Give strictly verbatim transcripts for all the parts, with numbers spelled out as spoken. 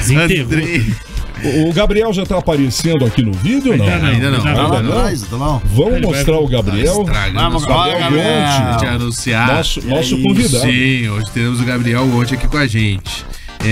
Andrei. O Gabriel já tá aparecendo aqui no vídeo, não? Ainda não. Ainda não. Ainda não. Ainda não. Vamos mostrar o Gabriel. Vamos, Gabriel Gonte. Te anunciar. Nosso, nosso convidado. Sim, hoje teremos o Gabriel Gonte aqui com a gente.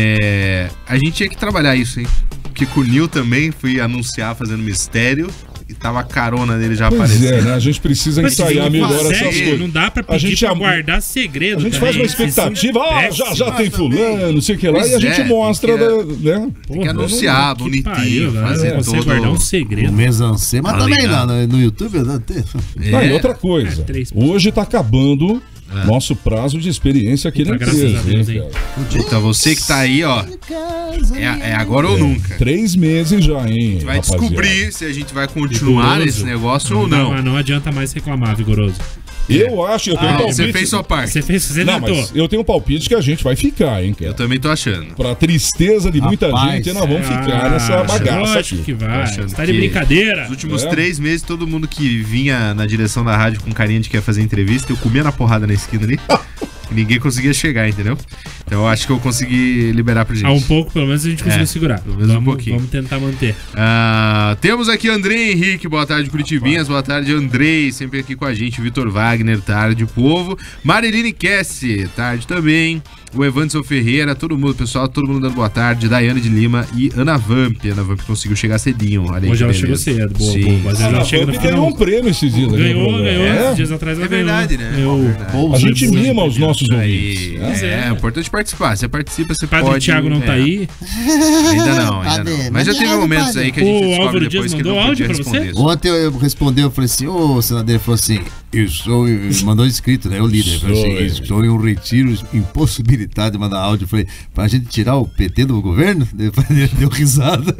É, a gente tinha que trabalhar isso, hein? Porque com o Nil também fui anunciar fazendo mistério. E tava a carona dele já Pois aparecendo. é, né? A gente precisa Mas ensaiar não melhor consegue, essas coisas. Não dá pra A pedir gente pra am- guardar segredo. A gente também. faz uma Vocês são expectativa, ah, já, já tem péssimos. fulano, não sei o que lá, Pois e a gente é, mostra, tem que- da, né? Tem que anunciar, Que bonitinho, pariu, né? fazer Não consegue todo... guardar um O segredo. Mesancê, mas Tá também ligado. lá no, no YouTube, né? Tem- É. Ah, e outra coisa, É, três- hoje tá acabando nosso prazo de experiência aqui Puta, na graças empresa. a Deus, hein, hein? cara? Puta, você que tá aí, ó, é, é agora ou nunca. Três meses já, hein, Vai rapaziada. descobrir se a gente vai continuar Vigoroso. nesse negócio ou Não, não. mas não adianta mais reclamar, Vigoroso. Eu acho, eu tenho Ah, um palpite. você fez sua parte. Você fez, você Não, tentou. mas eu tenho um palpite que a gente vai ficar, hein, cara. Eu também tô achando. Pra tristeza de muita Rapaz, gente, nós vamos ficar Ah, nessa bagaça lógico aqui. que vai. achando Você tá de que- brincadeira. Nos últimos É. três meses, todo mundo que vinha na direção da rádio com carinha de que ia fazer entrevista, eu comia na porrada na esquina ali. E ninguém conseguia chegar, entendeu? Então eu acho que eu consegui liberar pra gente. Ah, um pouco, pelo menos a gente conseguiu É, segurar. pelo menos um vamos, pouquinho. vamos tentar manter. Ah, temos aqui Andrei Henrique, boa tarde, Curitibinhas, boa tarde, Andrei, sempre aqui com a gente, Vitor Wagner, tarde, povo, Mariline Kessi, tarde também, o Evanderson Ferreira, todo mundo, pessoal, todo mundo dando boa tarde, Daiane de Lima e Ana Vamp, Ana Vamp conseguiu chegar cedinho, olha aí Hoje que ela beleza. chegou cedo, boa, Sim. boa. Mas Ah, ela não, chega no ganhou final. um prêmio esses dias. aqui no Ganhou, programa. ganhou. É? Esses dias atrás ela É verdade, né? ganhou. É verdade. Ganhou. A gente Muito mima os bem. nossos Aí, ouvintes. né? é, é importante participar, você participa, você Padre pode... Thiago não tá é. aí. Ainda não, ainda Cadê? não. Mas já Mas teve é, momentos padre. aí que a gente O descobre Álvaro Dias depois que mandou não áudio podia pra você? responder. Ontem eu respondi, eu falei assim, ô senador, ele falou assim, eu sou, ele mandou escrito, né, o líder, ele falou assim, Sou, é. estou em um retiro impossibilitado de mandar áudio, eu falei, pra gente tirar o P T do governo? Ele deu risada.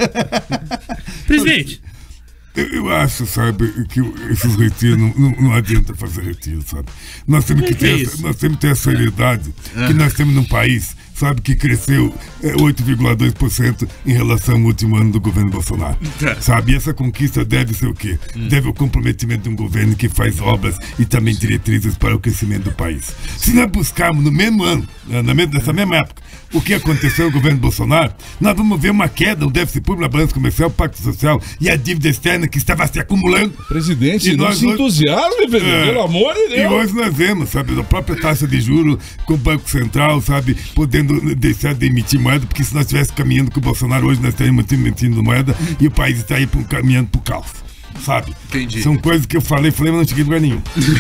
Presidente, Eu, eu acho, sabe, que esses retiros não, não, não adianta fazer retiro, sabe? Nós temos que Por que ter, isso? essa, nós temos que ter a seriedade que nós temos num país, sabe, que cresceu é, oito vírgula dois por cento em relação ao último ano do governo Bolsonaro. Sabe, e essa conquista deve ser o quê? Deve ao comprometimento de um governo que faz obras e também diretrizes para o crescimento do país. Se nós buscarmos no mesmo ano, né, na mesma, nessa mesma época, o que aconteceu no governo Bolsonaro, nós vamos ver uma queda no déficit público, na balança comercial, pacto social e a dívida externa que estava se acumulando. Presidente, E não nós se hoje- entusiasme, velho. É. Pelo amor de E Deus. hoje nós vemos, sabe, a própria taxa de juros com o Banco Central, sabe, podendo deixar de emitir moeda, porque se nós estivéssemos caminhando com o Bolsonaro hoje, nós estaríamos emitindo moeda e o país estaria pro- caminhando para o caos, sabe? Entendi. São coisas que eu falei, falei, mas não cheguei em lugar nenhum.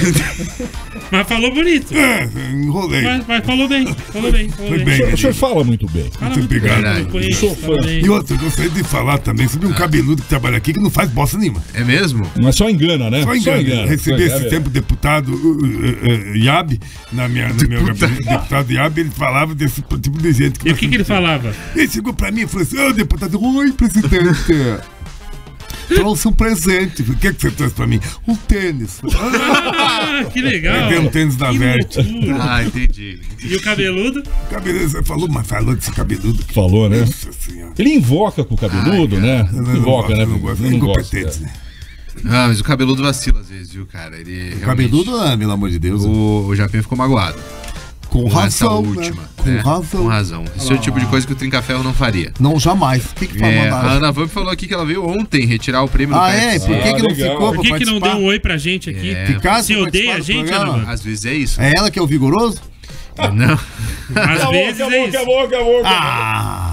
mas falou bonito. É, enrolei. Mas, mas falou bem, falou bem, falou Foi bem. bem. O senhor, o senhor fala muito bem. Fala Muito muito bem, obrigado. fala com ele, Sou fala fã. bem. E outra, eu gostaria de falar também sobre um cabeludo que trabalha aqui que não faz bosta nenhuma. É mesmo? Mas só engana, né? Só engano. Recebi Só esse engana. tempo o deputado uh, uh, uh, Iab, na minha, no meu gabinete, deputado Iab, ele falava desse tipo de gente. E o que, que ele falava? Ele chegou pra mim e falou assim, ô deputado, oi presidente. Trouxe um presente. O que, é que você trouxe pra mim? Um tênis. Ah, que legal. Levei um tênis da Que Verte. loucura. Ah, entendi. E o cabeludo? Cabeludo, você falou, mas falou desse cabeludo. Falou, né? Nossa senhora. Ele invoca com o cabeludo, né? Eu não Invoca, gosto, né? eu não gosto. É Eu não gosto, incompetente, é. né? Ah, mas o cabeludo vacila às vezes, viu, cara? Ele realmente- Cabeludo, ah, pelo amor de Deus. O, o Japinha ficou magoado. Com Com essa razão, última. né? Com né? razão. Com razão. Esse é o tipo de coisa que o Trincaferro não faria. Não, jamais. O que que foi É, a mandar? Ana Vamp falou aqui que ela veio ontem retirar o prêmio Ah, do é? Pepsi. Por que, Ah, que não legal. ficou Por pra que, que não deu participar? um oi pra gente aqui? É. Ficasse Você pra odeia a participar do gente, programa? Ana Vamp? Às vezes é isso. É ela que é o vigoroso? Não. Às Acabou, vezes acabou, é isso. acabou, acabou, acabou. Ah!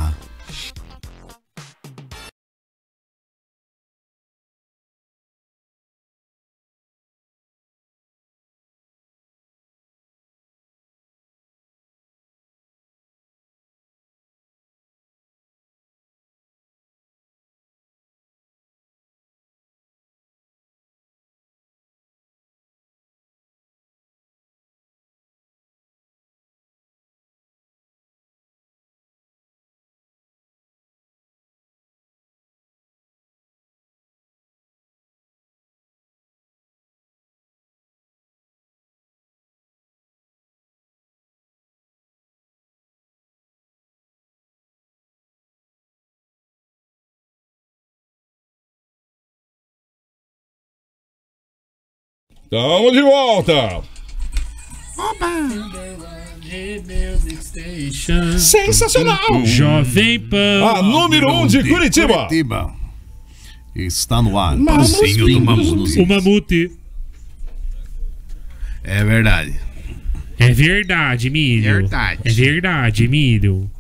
Tamo de volta. Sensacional! Jovem Pan. A número um de Curitiba. Curitiba. Está no ar. Passinho do Mamute. O Mamute. É verdade. É verdade, milho. Verdade. É verdade, milho.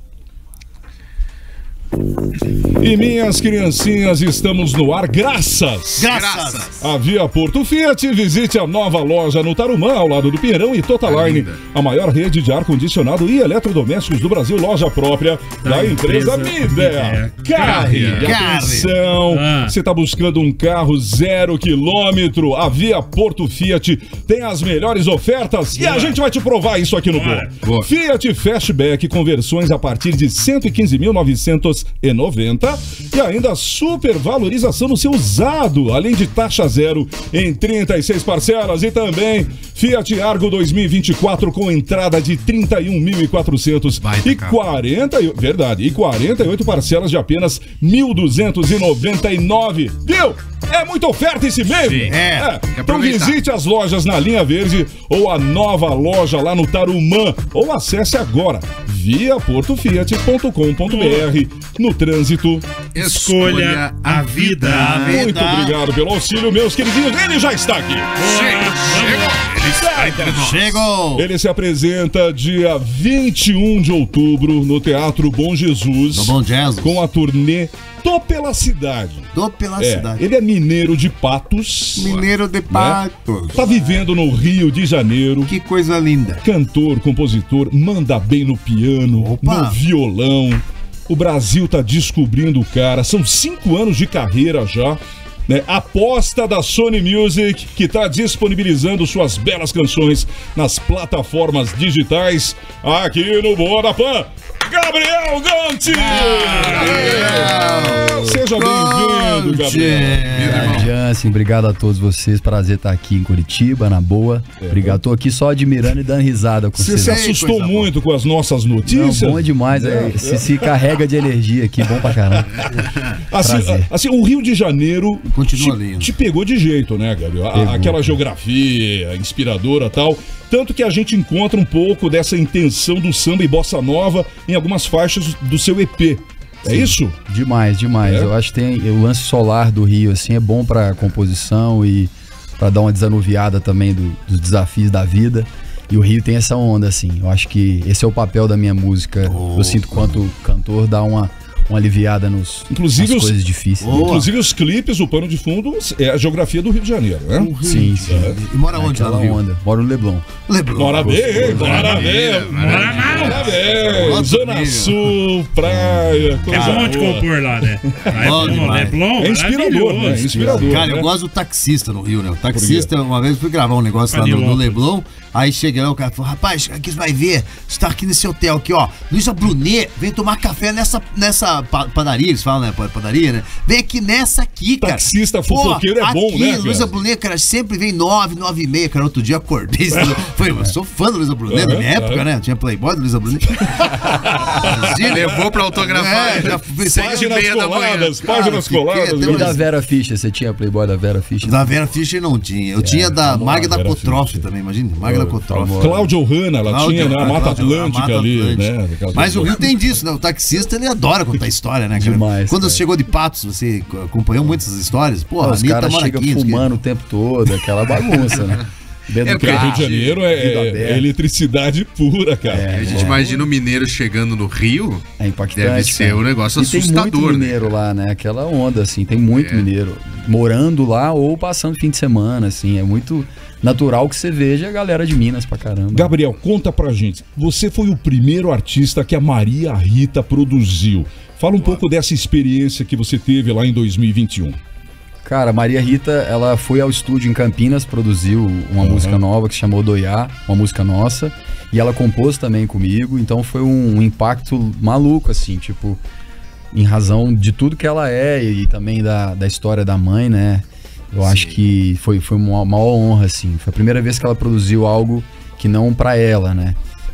E minhas criancinhas, estamos no ar graças Graças. a Via Porto Fiat. Visite a nova loja no Tarumã, ao lado do Pinheirão e Totaline, Linda. a maior rede de ar-condicionado e eletrodomésticos do Brasil, loja própria da, Da empresa empresa Midea. Midea. Carre, Carre. atenção, Ah. você está buscando um carro zero quilômetro, a Via Porto Fiat tem as melhores ofertas e a gente vai te provar isso aqui no Bora. Boa. Boa. Fiat Fastback com versões a partir de cento e quinze mil novecentos e noventa e ainda supervalorização no seu usado, além de taxa zero em trinta e seis parcelas e também Fiat Argo dois mil e vinte e quatro com entrada de trinta e um mil e quatrocentos Baita e carro. quarenta, e- verdade, e quarenta e oito parcelas de apenas mil duzentos e noventa e nove. Viu? É muita oferta esse mês. Sim. É. que Então aproveitar. visite as lojas na linha verde ou a nova loja lá no Tarumã ou acesse agora via portofiat ponto com ponto br. No trânsito. Escolha a vida. Muito obrigado pelo auxílio, meus queridinhos. Ele já está aqui. Chega, chega. Ele está entre nós. Chegou. Ele se apresenta dia vinte e um de outubro no Teatro Bom Jesus Do Bom Jesus. com a turnê Tô Pela Cidade. Tô pela É, cidade. ele é mineiro de Patos. Mineiro de Patos. Tá vivendo no Rio de Janeiro. Que coisa linda. Cantor, compositor, manda bem no piano, Opa. no violão. O Brasil tá descobrindo o cara. São cinco anos de carreira já. Né? Aposta da Sony Music, que tá disponibilizando suas belas canções nas plataformas digitais. Aqui no Boa da Pan, Gabriel Ganti! Gabriel! Seja bem-vindo, Gabriel. Ganti. Jansen, obrigado a todos vocês. Prazer estar aqui em Curitiba, na boa. Obrigado. Tô aqui só admirando e dando risada com Você vocês. se Ei, assustou coisa muito com as nossas Não, notícias? bom demais. É, se, se carrega de energia aqui, bom pra caramba. Assim, Prazer. assim, o Rio de Janeiro Continua te, lindo. te pegou de jeito, né, Gabriel? A- Pegou. aquela geografia inspiradora e tal. Tanto que a gente encontra um pouco dessa intenção do samba e bossa nova em algumas faixas do seu E P. É isso? Demais, demais. É? Eu acho que tem o lance solar do Rio, assim, é bom pra composição e pra dar uma desanuviada também do- dos desafios da vida. E o Rio tem essa onda, assim. Eu acho que esse é o papel da minha música. Eu sinto quanto cantor dá uma, uma aliviada nos, Inclusive nas os- coisas difíceis. Boa. Inclusive os clipes, o pano de fundo é a geografia do Rio de Janeiro, né? Sim, sim. E mora onde lá Aquela no Rio? onda. Moro no Leblon. Leblon. Bora bem, bora Maravilha, bem. maravilha. Bora bem. Outro Zona nível. Sul, praia, Tem coisa um monte de boa. compor lá, né? Lá é Bom bom, demais. Leblon, É inspirador, né? maravilhoso. É inspirador. Cara, né? eu gosto do taxista no Rio, né? O taxista, uma vez eu fui gravar um negócio lá no, no Panilópolis. Leblon, aí cheguei lá, o cara falou, rapaz, aqui você vai ver, você tá aqui nesse hotel aqui, ó, Luísa Brunet, vem tomar café nessa, nessa pa- padaria, eles falam, né, pa- padaria, né? Vem aqui nessa aqui, cara. Taxista Pô, fofoqueiro é bom, aqui, né, cara? Luísa Brunet, cara, sempre vem nove, nove e meia, cara, outro dia eu acordei, foi, eu sou fã da Luísa Brunet, da minha Aham, época, aham. né? Tinha Playboy da Luísa Brunet. Levou pra autografar. É, já fui- Seis e Páginas meia da manhã. coladas, Cara, páginas fiquei coladas. até E né? da Vera Fischer? Você tinha Playboy da Vera Fischer? Da Vera Fischer não tinha. Eu tinha da vamos lá, Magda Vera Kotroff Fischer. também, imagina. Magda Kotroff. Cláudia Ohana, ela Cláudia- tinha, né? A Mata Cláudia- Atlântica a Mata ali, Atlântica. né? Aquela Mas o coisa. Rio tem disso, né? O taxista, ele adora contar história, né, cara? Demais, Quando cara. você chegou de Patos, você acompanhou muitas histórias? Pô, a Os Anitta caras mora chegam aqui. não sei o quê. fumando o tempo todo, aquela bagunça, né? Dentro É, do porque Porque o Rio carro, de Janeiro é, vidro é aberto. eletricidade pura, cara. A gente imagina o mineiro chegando no Rio. É impactante. Deve ser cara. um negócio E tem assustador, muito né? mineiro lá, né? Aquela onda, assim, tem muito É. mineiro morando lá ou passando fim de semana, assim. É muito natural que você veja a galera de Minas pra caramba. Gabriel, conta pra gente. Você foi o primeiro artista que a Maria Rita produziu. Fala um pouco dessa experiência que você teve lá em dois mil e vinte e um. Cara, Maria Rita, ela foi ao estúdio em Campinas, produziu uma Uhum. música nova que se chamou Doiá, uma música nossa, e ela compôs também comigo, então foi um, um impacto maluco, assim, tipo, em razão de tudo que ela é e também da, da história da mãe, né? Eu acho que foi, foi uma maior honra, assim. Foi a primeira vez que ela produziu algo que não pra ela, né?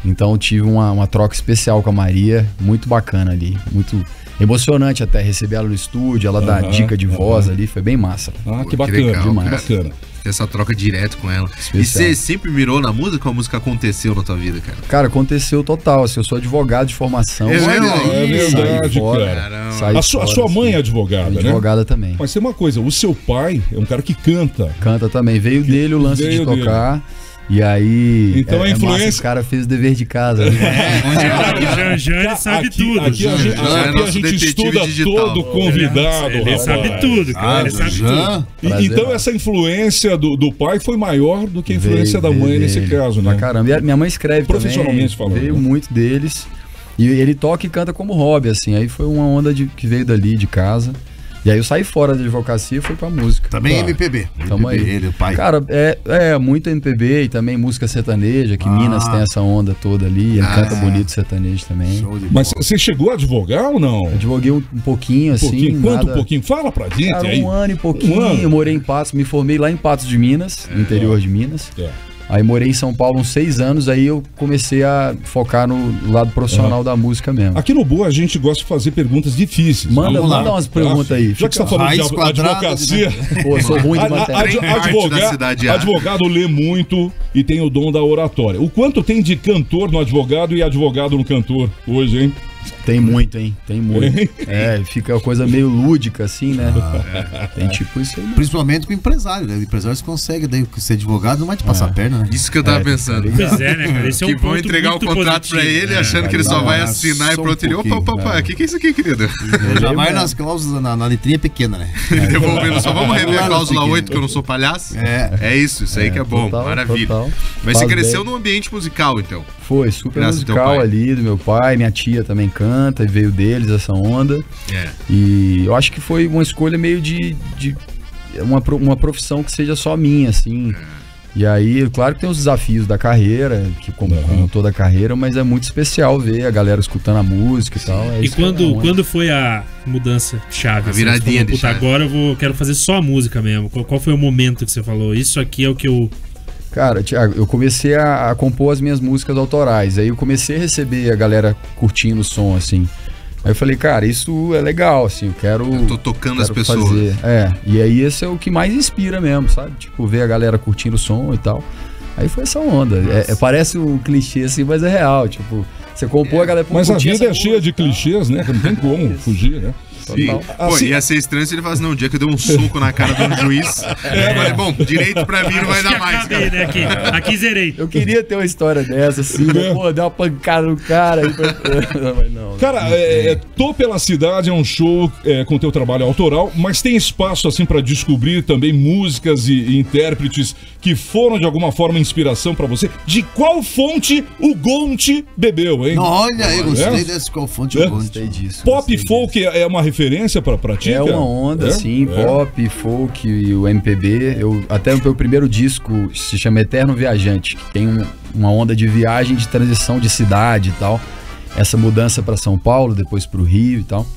Então eu tive uma, uma troca especial com a Maria, muito bacana ali, muito emocionante até receber ela no estúdio, ela dar Aham, dica de voz aham. ali, foi bem massa. Ah, Pô, que que bacana, legal, demais. cara. Bacana. Ter essa troca direto com ela. E Especial. você sempre mirou na música ou a música aconteceu na tua vida, cara? Cara, aconteceu total, assim, eu sou advogado de formação. É mesmo? É Saí verdade, fora, cara. Caramba. saí A sua, a fora, sua mãe assim. é advogada, né? Advogada também. Mas tem uma coisa, o seu pai é um cara que canta. Canta também. Veio dele o lance Veio de tocar. E aí. Então a é, é massa, influência- o cara fez o dever de casa. Né? O Janjan, ele sabe aqui, tudo. Aqui, a gente, Já é aqui a nosso gente detetive estuda digital. todo convidado, Ele rapaz. sabe tudo, cara. Ah, ele sabe tudo. já. E- Prazer. então essa influência do, do pai foi maior do que a influência Veio- da mãe veio nesse dele. caso, Pra né? caramba. E a minha mãe escreve Profissionalmente também, falando, veio né? muito deles. E ele toca e canta como hobby, assim. Aí foi uma onda de, que veio dali, de casa. E aí eu saí fora da advocacia e fui pra música. Também Tá. M P B. Tamo M P B, aí. Ele, o pai. Cara, é, é muito M P B e também música sertaneja, que Ah. Minas tem essa onda toda ali. Ele Ah, canta é. bonito sertanejo também. Show de Mas bola. você chegou a advogar ou não? Eu advoguei um, um pouquinho, Um assim. pouquinho? Quanto nada- um pouquinho? Fala pra gente Cara, aí. um ano e pouquinho. Um ano? Eu morei em Patos, me formei lá em Patos de Minas, no interior de Minas. É. Aí morei em São Paulo uns seis anos, aí eu comecei a focar no lado profissional da música mesmo. Aqui no Boa a gente gosta de fazer perguntas difíceis. Manda, vamos lá. manda umas perguntas aí. Já que você tá falando Raiz de ad- quadrada, advocacia, Pô, eu sou ruim de a- a- matéria. ad- Tem arte da advoga- cidade A. advogado lê muito e tem o dom da oratória. O quanto tem de cantor no advogado e advogado no cantor hoje, hein? Tem muito, hein? Tem muito. Tem? É, fica uma coisa meio lúdica, assim, né? Ah. Tem tipo isso aí. Principalmente com o empresário, né? O empresário consegue daí ser advogado, não vai te passar a perna, né? Isso que eu tava É, pensando. Pois é, né, cara? Esse é um Que vão ponto entregar o muito contrato pra positivo. ele É, achando que ele só não, vai é assinar e só um pronto. Ele, opa, opa, pouquinho, opa, o que, que é isso aqui, querido? Já vai nas cláusulas, na, na letrinha pequena, né? Devolvendo, só vamos rever a Lá no cláusula pequeno. oito, que eu não sou palhaço. É. É isso, isso aí que é bom, total, maravilha. total. Mas você Faz cresceu bem. num ambiente musical, então. Foi super Graças ao teu musical pai. ali do meu pai, minha tia também canta e veio deles essa onda. É. E eu acho que foi uma escolha meio de, de uma, pro- uma profissão que seja só minha, assim. E aí, claro que tem os desafios da carreira, que como, como toda carreira, mas é muito especial ver a galera escutando a música e tal. É E isso que é quando, uma- quando foi a mudança de chave? A assim, viradinha você falou, de puta, chave." agora eu vou, quero fazer só a música mesmo. Qual, qual foi o momento que você falou? Isso aqui é o que eu... Cara, Thiago, eu comecei a, a compor as minhas músicas autorais. Aí eu comecei a receber a galera curtindo o som, assim. Aí eu falei, cara, isso é legal, assim, eu quero. Eu tô tocando as quero pessoas. fazer. É, e aí esse é o que mais inspira mesmo, sabe? Tipo, ver a galera curtindo o som e tal. Aí foi essa onda. É, é- parece um clichê assim, mas é real. Tipo, você compôs a galera. pô, Mas a curti vida essa é cheia de música, tá? clichês, né? Que não tem como fugir, né? Sim. Total. Pô, Assim- ia ser estranho se ele falasse, não, um dia que eu dei um soco na cara de um juiz. Eu falei, bom, direito pra mim não vai Acho que dar mais, acabei, cara. né? Aqui, aqui zerei. Eu queria ter uma história dessa, assim, né? Pô, deu uma pancada no cara. Aí foi... mas não. Cara, é, é, Tô Pela Cidade é um show é, com teu trabalho autoral, mas tem espaço assim pra descobrir também músicas e, e intérpretes que foram de alguma forma inspiração pra você. De qual fonte o Gonte bebeu, hein? Não, olha aí, gostei É? desse qual fonte É? eu Gostei disso. Pop gostei disso. folk é é uma referência pra, pra ti? É cara? uma onda, É? sim, É. pop, folk e o M P B. Eu, até o meu primeiro disco se chama Eterno Viajante, que tem um- uma onda de viagem, de transição de cidade e tal. Essa mudança para São Paulo, depois para o Rio e tal.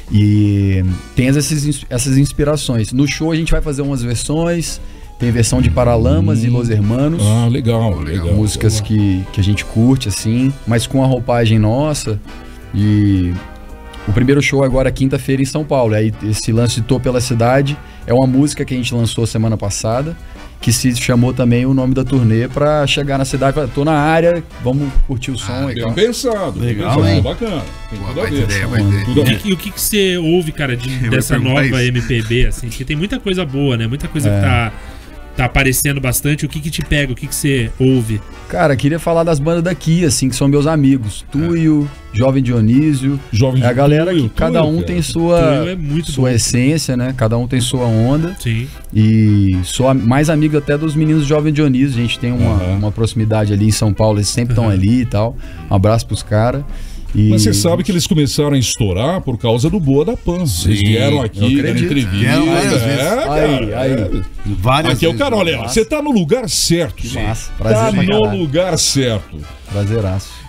E tem essas, ins- essas inspirações. No show a gente vai fazer umas versões. Tem versão de Paralamas e Los Hermanos. Ah, legal, legal. Músicas que, que a gente curte, assim, mas com a roupagem nossa. E o primeiro show agora é quinta-feira em São Paulo. Aí esse lance de Tô Pela Cidade é uma música que a gente lançou semana passada, que se chamou também o nome da turnê pra chegar na cidade. Falar, tô na área, vamos curtir o som e Bem tal. pensado, bem Legal, pensado, hein? bacana. Tem Pô, tudo a baita ver. ideia, baita ideia. Tudo a E, ver. que- e o que, que você ouve, cara, de- ia dessa perguntar nova isso. M P B, assim? Porque tem muita coisa boa, né? Muita coisa É. que tá, tá aparecendo bastante. O que que te pega? O que que você ouve? Cara, queria falar das bandas daqui, assim, que são meus amigos. Tuyo, Jovem Dionísio. Jovem É a galera Tuyo, que cada Tuyo, um cara. tem sua, Tuyo é muito sua bom. essência, né? Cada um tem sua onda. Sim. E sou a- mais amigo até dos meninos do Jovem Dionísio. A gente tem uma, Aham. uma proximidade ali em São Paulo, eles sempre estão ali e tal. Um abraço pros caras. E... Mas você sabe que eles começaram a estourar por causa do Boa da Pan. Eles vieram eu aqui, deram acredito. entrevista. Vieram várias vezes. É, Aí, cara, aí. é. Várias Aqui é o vezes. cara, olha, Massa. você tá no lugar certo. Que massa. Tá Prazer pra no caralho. lugar certo. Prazeraço.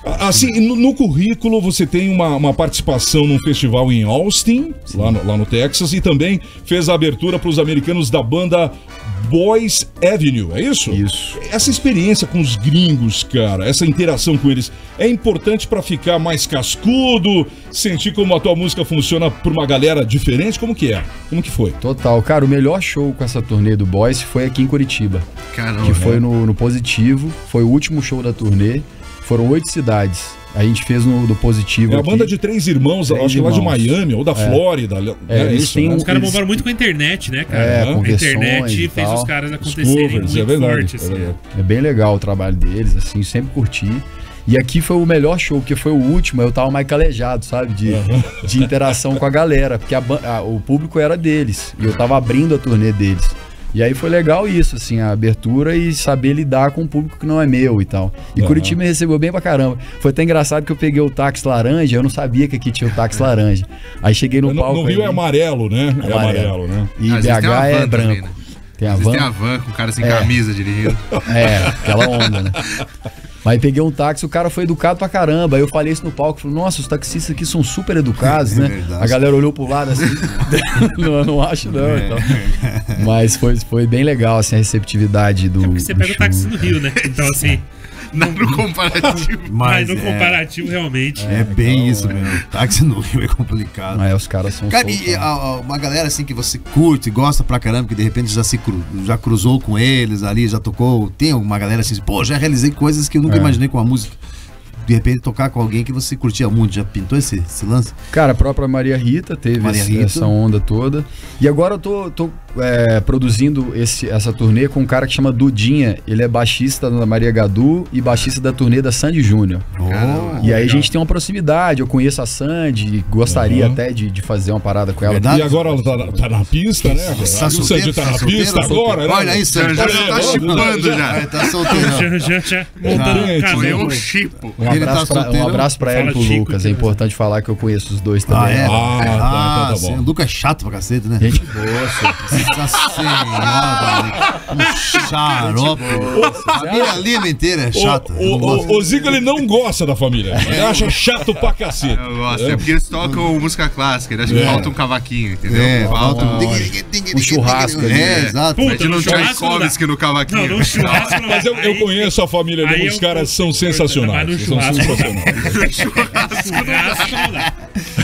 Assim, no, no currículo você tem uma, uma participação num festival em Austin, lá no, lá no Texas, e também fez a abertura para os americanos da banda Boys Avenue, é isso? Isso. Essa experiência com os gringos, cara, essa interação com eles, é importante para ficar mais cascudo, sentir como a tua música funciona para uma galera diferente? Como que é? Como que foi? Total. Cara, o melhor show com essa turnê do Boys foi aqui em Curitiba. Caramba. Que foi no, no Positivo, foi o último show da turnê. Foram oito cidades. A gente fez no do Positivo. É a aqui. banda de três irmãos, Três acho que lá de irmãos. Miami ou da Flórida. É, É, eles isso, têm né? um- Os caras Eles- bombaram muito com a internet, né, cara? É, com a versões internet e fez tal. os caras Os acontecerem covers, muito é verdade, forte, é assim. verdade. É bem legal o trabalho deles, assim, sempre curti. E aqui foi o melhor show, porque foi o último, eu tava mais calejado, sabe? De, de interação com a galera, porque a ban- a- o público era deles, e eu tava abrindo a turnê deles. E aí foi legal isso, assim, a abertura e saber lidar com um público que não é meu e tal. E Uhum. Curitiba me recebeu bem pra caramba. Foi até engraçado que eu peguei o táxi laranja, eu não sabia que aqui tinha o táxi laranja. Aí cheguei no No, palco... no Rio ali, é amarelo, né? É Amarelo. amarelo, né? E Às vezes tem uma B H é van branco. também, né? Tem a Às vezes van? tem a van com o cara sem É. camisa dirigindo. É, aquela onda, né? Mas peguei um táxi, o cara foi educado pra caramba. Aí eu falei isso no palco, falei, nossa, os taxistas aqui são super educados, né? verdade. A galera olhou pro lado assim, não, não acho não. Então. Mas foi, foi bem legal, assim, a receptividade do. É porque você do pega o show. táxi no Rio, né? Então, assim, Não no comparativo. mas, no é- comparativo, realmente. É bem isso mesmo. Táxi no Rio é complicado. Aí os caras são Cara, e soltos, a- né? a- uma galera assim que você curte, gosta pra caramba, que de repente já se cru- já cruzou com eles ali, já tocou. Tem alguma galera assim, pô, já realizei coisas que eu nunca É. imaginei com a música. De repente tocar com alguém que você curtia muito, já pintou esse, esse lance? Cara, a própria Maria Rita teve Maria esse- Rita. essa onda toda. E agora eu tô, tô é, produzindo esse, essa turnê com um cara que chama Dudinha. Ele é baixista da Maria Gadu e baixista da turnê da Sandy Júnior. Oh, E aí a gente tem uma proximidade, eu conheço a Sandy, gostaria Uhum. até de, de fazer uma parada com ela. Verdade? E agora ela tá, na- tá na pista, né? Tá o solteiro? Sandy tá na solteiro pista ou solteiro? agora, né? Olha aí, Sandy. Já, já Olha tá aí, chipando já. já. Ele tá solteiro. Já, já, já montando Gente, um casal. Foi um novo. chipo. Um Ele abraço, tá pra, solteiro? um abraço pra ela e Fala pro Chico, Lucas. É que- importante falar que eu conheço os dois Ah, também. é? Ah, tá, Ah, então tá sim. bom. O Lucas é chato pra cacete, né? Gente boa, senhor. Nossa senhora, um xarope. A família Lima inteira é chata. O, eu não o, gosto. o, o Zico, ele não gosta da família. Ele acha chato pra cacete. Eu gosto, é porque eles tocam música clássica, ele acha que É. falta um cavaquinho, entendeu? É, falta um... Um churrasco ali, É, né? exato. Puta, Imagina no um churrasco não dá. Tchaikovsky no cavaquinho. Não, no churrasco não Mas eu, eu aí- conheço a família aí ali, os eu- caras são sensacionais. Mas no São churrasco não dá. sensacionais. Churrasco não dá.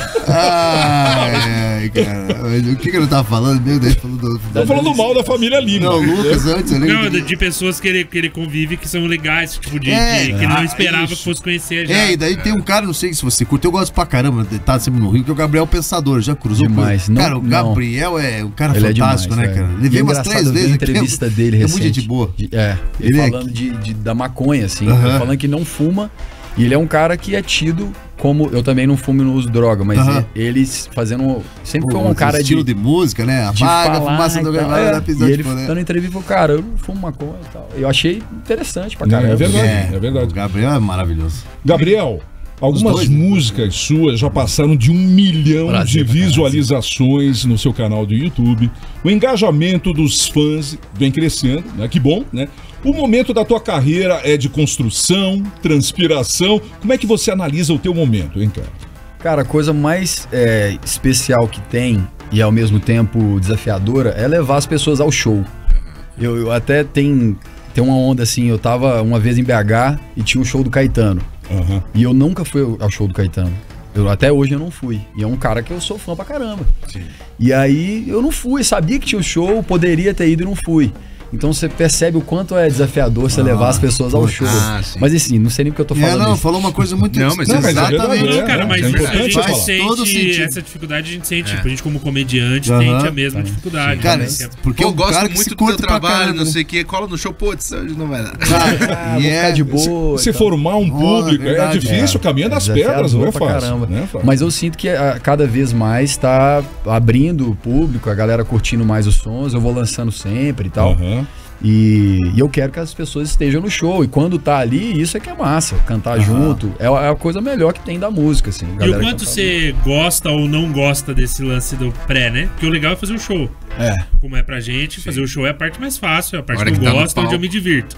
Ai, ai, cara. O que, que ele tava falando? Meu Deus, falando do. Tô falando mal da família Lima. Não, o Lucas antes, eu Não, lembro. de, de pessoas que ele, que ele convive que são legais, tipo, de, É, de- que ele não ah, esperava isso. que fosse conhecer já. É, e daí tem um cara, não sei se você curte, eu gosto pra caramba, tá sempre no Rio, que é o Gabriel Pensador, já cruzou Demais, com ele. não- Cara, o não. Gabriel é um cara Ele é fantástico, demais, né, é. cara? Ele E veio é umas engraçado, três eu vi vezes a aqui. entrevista dele É recente. muito gente boa. De- é, ele, Ele é- falando de, de- da maconha, assim. Aham. Ele falando que não fuma. E ele é um cara que é tido como... Eu também não fumo e não uso droga, mas Aham. ele fazendo... Sempre foi O um cara estilo de... de música, né? de Apaga a falar fumaça do e tal. Gabriel É, da pisão e de ele boné. dando entrevista falou, cara, eu não fumo maconha e tal. Eu achei interessante pra Não, caramba. é verdade. É, é verdade. O Gabriel é maravilhoso. Gabriel, algumas dois, né? músicas suas já passaram de um milhão Prazer de pra caralho. visualizações no seu canal do YouTube. O engajamento dos fãs vem crescendo, né? Que bom, né? O momento da tua carreira é de construção, transpiração. Como é que você analisa o teu momento, hein, cara? Cara, a coisa mais é, especial que tem e ao mesmo tempo desafiadora é levar as pessoas ao show. Eu, eu até tem, tem uma onda assim, eu tava uma vez em B H e tinha um show do Caetano. Aham. E eu nunca fui ao show do Caetano. Eu, até hoje eu não fui. E é um cara que eu sou fã pra caramba. Sim. E aí eu não fui, sabia que tinha o show, poderia ter ido e não fui. Então você percebe o quanto é desafiador você Ah, levar as pessoas ao putz. show. Ah, sim. Mas assim, não sei nem porque eu tô É, falando não, isso. falou uma coisa muito... Não, mas Não, mas é exatamente. verdade, Não, cara, é, mas é a importante gente você falar. Faz todo sente sentido. essa dificuldade, a gente sente. É. Tipo, a gente como comediante Aham. sente a mesma dificuldade. Cara, né? porque Pô, é eu um gosto cara que se muito do teu curte pra trabalho, caramba, não né? sei o que, cola no show, putz, hoje não vai dar. Cara, Ah, e vou ficar é... de boa. Se e tal. formar um público é, verdade. difícil, o caminho das pedras, não é desafiador pra fácil. caramba. Não é fácil. Mas eu sinto que a, cada vez mais tá abrindo o público, a galera curtindo mais os sons, eu vou lançando sempre e tal. Aham. E, e eu quero que as pessoas estejam no show. E quando tá ali, isso é que é massa. Cantar junto é a, é a coisa melhor que tem da música, assim. E o Galera quanto cantar você gosta ou não gosta desse lance do pré, né? Porque o legal é fazer o show. É. Como é pra gente, fazer o show é a parte mais fácil, é a parte A hora que eu que tá no gosto, onde eu palco. me divirto.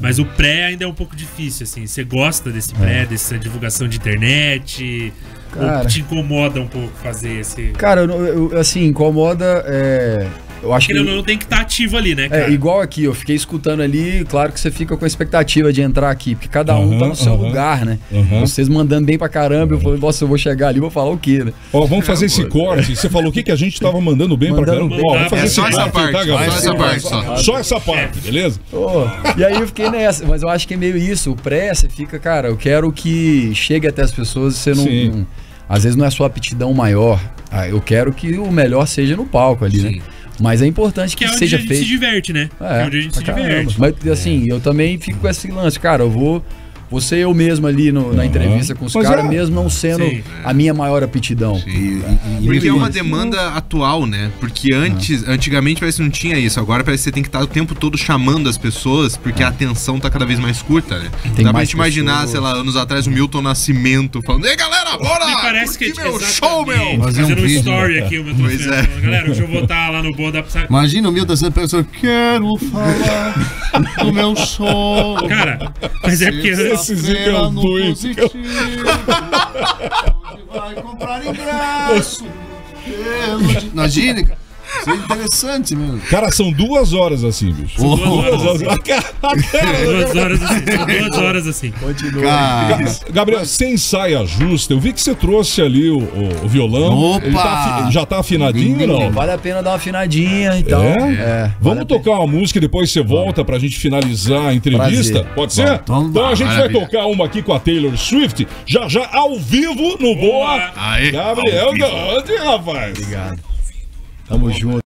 Mas o pré ainda é um pouco difícil, assim. Você gosta desse pré, dessa divulgação de internet? Cara. Ou te incomoda um pouco fazer esse... Cara, eu, eu, assim, incomoda. É, eu acho Porque que. não, não tem que estar ativo ali, né, cara? É, igual aqui, eu fiquei escutando ali, claro que você fica com a expectativa de entrar aqui, porque cada um Aham, tá no seu aham, lugar, né? aham. Vocês mandando bem pra caramba, eu falei, nossa, eu vou chegar ali, vou falar o quê, né? Ó, vamos fazer esse corte. Você falou o que que a gente tava mandando bem pra Mandando caramba. bem. Ó, vamos fazer É esse só essa corte, parte, tá, Gabriel? só essa parte, só. Só essa parte, beleza? Ô, e aí eu fiquei nessa, mas eu acho que é meio isso. O pré, você fica, cara, eu quero que chegue até as pessoas, você não. Sim. não- às vezes não é sua aptidão maior. Ah, eu quero que o melhor seja no palco ali, né? Mas é importante Que que, é onde seja a gente feito. se diverte, né? É, É, onde a gente se pra caramba. diverte. Mas assim, eu também fico com esse lance, cara, eu vou. Vou ser eu mesmo ali no- na Aham. entrevista com os Mas caras, é- mesmo não sendo Sim. a minha maior aptidão. Porque é uma demanda atual, né? Porque antes, antigamente parece que não tinha isso. Agora parece que você tem que estar o tempo todo chamando as pessoas, porque a atenção tá cada vez mais curta, né? Tem Dá pra mais gente imaginar, pessoas. sei lá, anos atrás, o Milton Nascimento falando: Ei, galera, bora! Me parece que curtir meu exatamente, show, meu! Fazer um Fazendo um vídeo. story aqui, o meu Pois troféu. é. Falando, galera, hoje eu vou estar lá no Boa pra... Imagina o Milton sendo pessoa, quero falar do meu show. Cara, mas é porque... Esse Zica é o no doido. positivo. Onde vai comprar ingresso? Pelo- Imagine, cara. Isso é interessante mesmo. Cara, são duas horas assim, bicho. Oh, Duas horas. A cara- a cara- Duas horas assim, são duas horas assim. Continua. cara. Gabriel, sem saia justa, eu vi que você trouxe ali o, o- o violão. Opa! Ele tá afi- já tá afinadinho ou não? Vale a pena dar uma afinadinha, então. É? É, Vamos vale a tocar uma música e depois você volta pra gente finalizar a entrevista? Prazer. Pode ser? Vamos. Então a gente Maravilha. vai tocar uma aqui com a Taylor Swift, já já ao vivo no Boa. Aê, Gabriel ao vivo. Gold, rapaz. Obrigado. Tamo junto.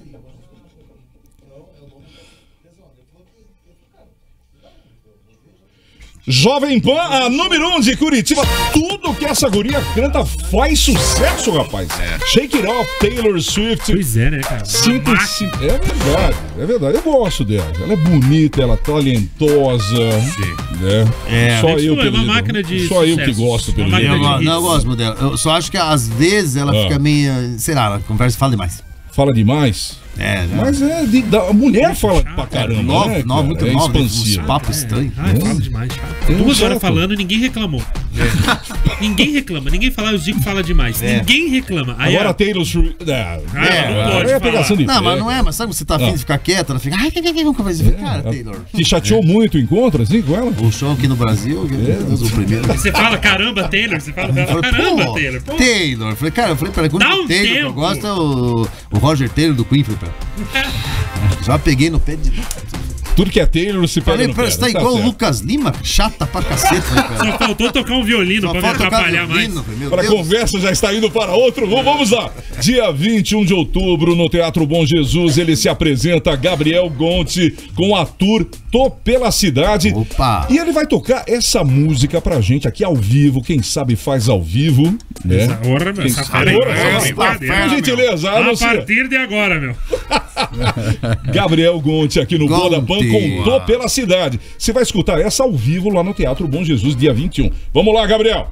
Jovem Pan, a número um de Curitiba. Tudo que essa guria canta faz sucesso, rapaz. É. Shake It Off, Taylor Swift. Pois é, né, cara? Cinco, cinco, é verdade, é verdade. Eu gosto dela. Ela é bonita, ela é talentosa. Sim. Né? É. Só eu, é uma máquina de Só sucesso. eu que gosto, pelo jeito. Eu, não, eu gosto dela. Eu só acho que às vezes ela ah. fica meio, sei lá, ela conversa e fala demais. Fala demais? É, já. Mas é, de, da, a mulher fala pra caramba, nova, né, nova, muito é nova, expansiva. Uns papos estranhos. Ah, é. Fala demais, cara. Duas horas falando e ninguém reclamou. É. Ninguém reclama, ninguém fala, o Zico fala demais. É. Ninguém reclama. Aí, agora a Taylor Swift. É, ah, é, não pode é pegação de Não, mas não é, mas sabe que você tá afim ah. de ficar quieta? Ela fica, ai, que que vamos conversar. Cara, Taylor. Te chateou é. muito o encontro, assim, com ela? O show aqui no Brasil, é. Deus, o primeiro. Você fala, caramba, Taylor. Você fala, falei, caramba, Taylor. Pô. Taylor. Eu falei, cara, eu falei pra ela, quando um o Taylor que eu gosto é o, o Roger Taylor do Queen. Falei pra ela. Já peguei no pé de. Tudo que é Taylor se pega Falei, no pé. Você tá igual o Lucas Lima, chata pra cacete. Só faltou tocar um violino Só pra me atrapalhar mais. Para a conversa já está indo para outro rumo. Vamos lá. Dia vinte e um de outubro, no Teatro Bom Jesus, ele se apresenta, Gabriel Gonti, com a tour Tô Pela Cidade. Opa! E ele vai tocar essa música pra gente aqui ao vivo. Quem sabe faz ao vivo, né? Essa hora, meu. Essa fera aí. Por gentileza, a partir de agora, meu. Gabriel Gonti aqui no Boa da Pan com Tô Pela Cidade. Você vai escutar essa ao vivo lá no Teatro Bom Jesus, dia vinte e um. Vamos lá, Gabriel.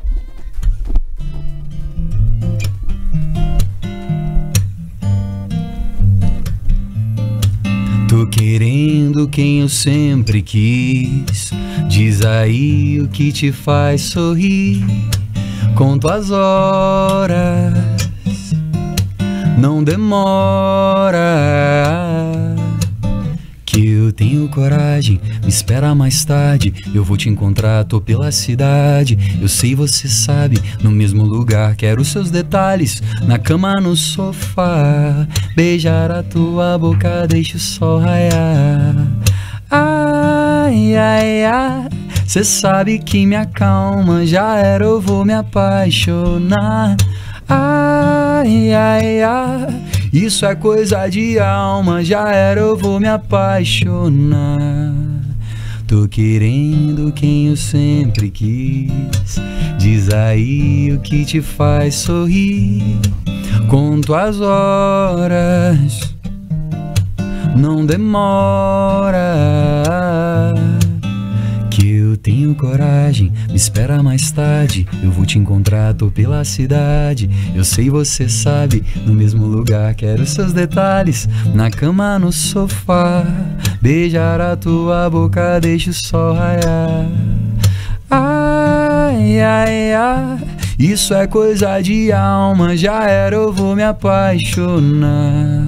Tô querendo quem eu sempre quis. Diz aí o que te faz sorrir. Conto as horas, não demora. Que eu tenho coragem, me espera mais tarde. Eu vou te encontrar, tô pela cidade. Eu sei, você sabe, no mesmo lugar. Quero seus detalhes, na cama, no sofá. Beijar a tua boca, deixa o sol raiar. Ai, ai, ai, cê sabe que me acalma. Já era, eu vou me apaixonar. Ai, ai, ai, isso é coisa de alma. Já era, eu vou me apaixonar. Tô querendo quem eu sempre quis. Diz aí o que te faz sorrir. Conto as horas, não demora. Que eu tenho coragem, me espera mais tarde. Eu vou te encontrar, tô pela cidade. Eu sei, você sabe, no mesmo lugar. Quero seus detalhes, na cama, no sofá. Beijar a tua boca, deixa o sol raiar. Ai, ai, ai, isso é coisa de alma. Já era, eu vou me apaixonar.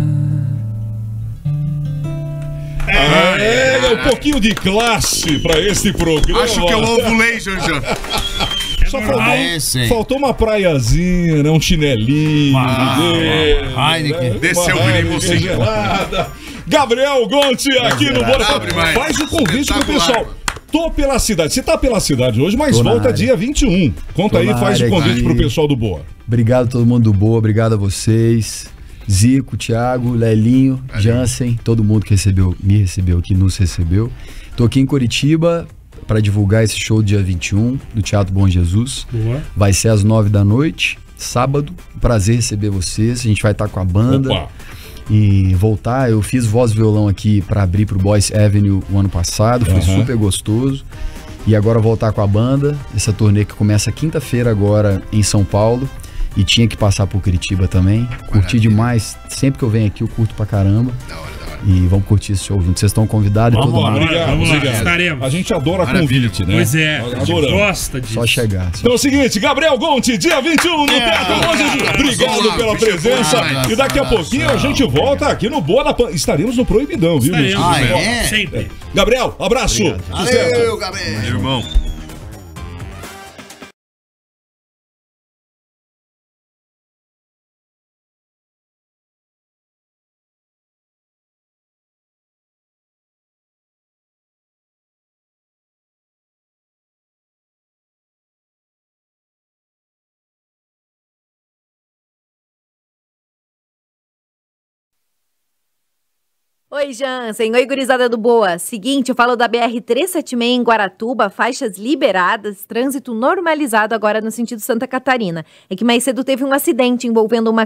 É, é, um pouquinho de classe pra esse programa. Acho que é o Ovulation já. Só faltou, ah, faltou uma praiazinha, né? Um chinelinho. Ah, de, Heineken. Né? Desceu o menino gelada. Gabriel Gonti aqui no Bora. Faz o convite pro pessoal. Tô pela cidade. Você tá pela cidade hoje, mas Tô volta dia vinte e um. Conta Tô aí, faz o convite aqui pro pessoal do Boa. Obrigado a todo mundo do Boa, obrigado a vocês. Zico, Thiago, Lelinho, Valeu. Jansen, todo mundo que recebeu, me recebeu aqui, nos recebeu. Tô aqui em Curitiba para divulgar esse show dia vinte e um do Teatro Bom Jesus. Boa. Vai ser às nove da noite, sábado. Prazer receber vocês. A gente vai estar com a banda. Opa. E voltar. Eu fiz voz e violão aqui para abrir pro Boys Avenue o ano passado. Foi uhum. super gostoso. E agora voltar com a banda. Essa turnê que começa quinta-feira agora em São Paulo. E tinha que passar por Curitiba também. Curti demais. Sempre que eu venho aqui, eu curto pra caramba. Da hora, da hora. E vamos curtir esse show junto. Vocês estão convidados. Vamos todo lá, mundo. obrigado, vamos obrigado. lá, estaremos. A gente adora Maravilha. convite, né? Pois é, a gente gosta disso. Só chegar. Só... Então é o seguinte, Gabriel Gonti, dia vinte e um no é. Teatro Bom Jesus. Obrigado lá, pela presença. Lá, e daqui a pouquinho a gente volta aqui no Boa da Pan. Estaremos no Proibidão, viu, Estaremos, ah, é? Sempre. Gabriel, abraço. Valeu, Gabriel. Meu irmão. Oi, Jansen. Oi, gurizada do Boa. Seguinte, eu falo da B R trezentos e setenta e seis em Guaratuba, faixas liberadas, trânsito normalizado agora no sentido Santa Catarina. É que mais cedo teve um acidente envolvendo uma